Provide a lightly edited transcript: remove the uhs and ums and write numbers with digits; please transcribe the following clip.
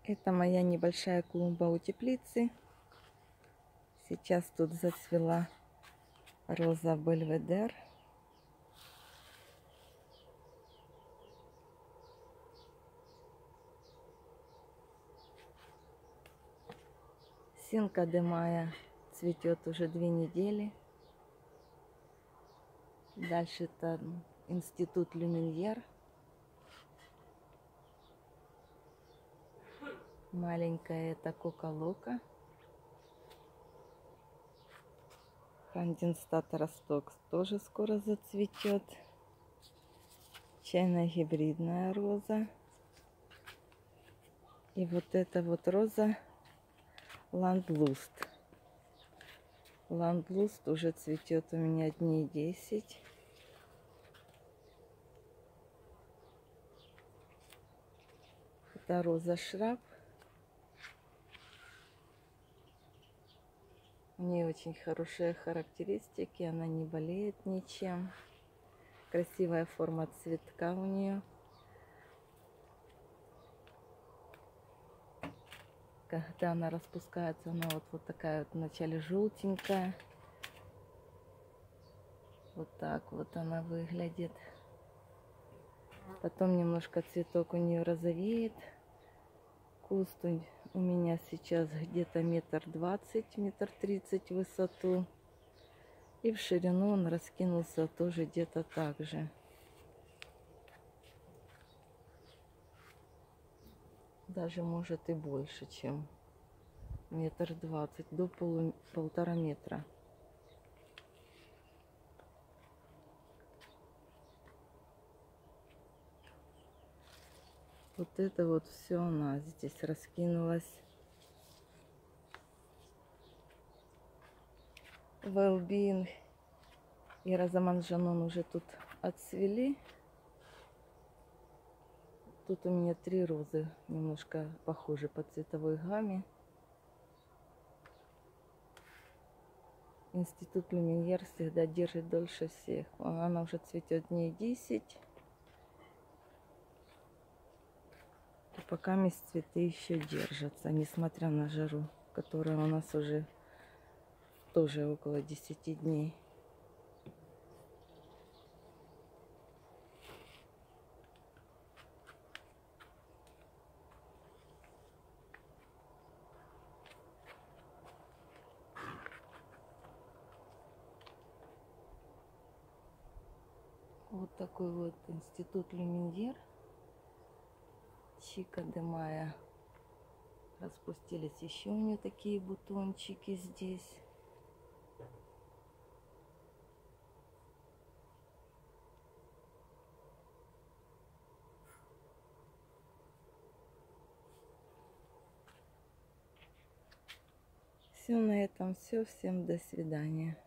Это моя небольшая клумба у теплицы. Сейчас тут зацвела роза Бельведер. Синка де Майо цветет уже 2 недели. Дальше это институт Люминьер. Маленькая это Кока-Лока. Франденстат Росток тоже скоро зацветет. Чайная гибридная роза. И вот эта вот роза Ландлуст. Ландлуст уже цветет у меня дней 10. Это роза Шраб. У нее очень хорошие характеристики, она не болеет ничем. Красивая форма цветка у нее. Когда она распускается, она вот такая вот вначале желтенькая. Вот так вот она выглядит. Потом немножко цветок у нее розовеет. Куст у меня сейчас где-то 1,20 м, 1,30 м в высоту. И в ширину он раскинулся тоже где-то так же. Даже может и больше, чем 1,20 м, до 1,5 метра. Вот это вот все она здесь раскинулась. Well-being и Роза-Манжанон уже тут отцвели. Тут у меня 3 розы, немножко похожи по цветовой гамме. Институт Люминьер всегда держит дольше всех. Она уже цветет дней 10. И пока цветы еще держатся, несмотря на жару, которая у нас уже тоже около 10 дней. Вот такой вот институт Люминьер. Чика де Майо. Распустились еще у нее такие бутончики здесь. Все, на этом все. Всем до свидания.